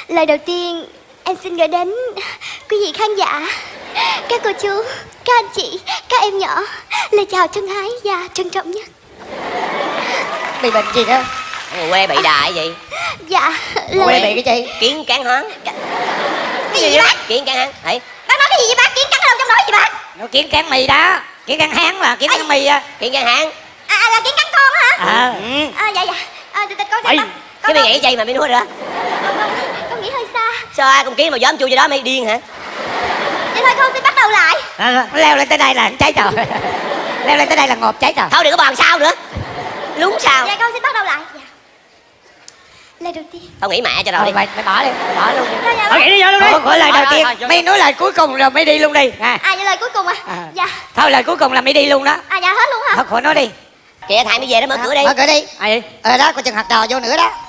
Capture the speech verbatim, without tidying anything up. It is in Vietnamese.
Lời đầu tiên em xin gửi đến quý vị khán giả, các cô chú, các anh chị, các em nhỏ lời chào thân ái và trân trọng nhất. Bị bệnh gì đó? Quê bị đại gì? Dạ lời... Quê bị cái gì? Kiến cắn hán. Cái gì vậy bác? Kiến cắn hán. Đấy. Bác nói cái gì vậy bác? Kiến cắn đâu trong đó gì bác? Nó kiến cắn mì đó. Kiến cắn hán là kiến cắn mì á. Kiến cắn hán. À là kiến cắn con hả? À, ừ. À dạ dạ. À, từ từ con sẽ bắt. Cái mày nghĩ chi mà mày nuôi rồi? Con nghĩ hơi xa. Sao ai con kiến mà dám chui vô đó mày điên hả? Vậy thôi con xin bắt đầu lại. À, leo lên tới đây là cháy rồi. Leo lên tới đây là ngộp cháy rồi. Thôi đừng có bàn sao nữa. Lúng sao? Dạ con xin bắt đầu lại. Dạ. Lời đầu tiên. Tao nghĩ mẹ cho rồi. Thôi, mày, mày bỏ đi, bỏ luôn đi. Dạ, Thôi đi vô luôn đi. Thôi, khỏi lời đầu tiên. Mày nói lời cuối cùng rồi mày đi luôn đi. À, à vậy lời cuối cùng à? à? Dạ. Thôi lời cuối cùng là mày đi luôn đó. À dạ hết luôn hả? Thôi khỏi nói đi. Kìa thầy mới về đó mở cửa đi. Mở cửa đi. À gì? Ờ đó, coi chừng hạt đò vô nữa đó.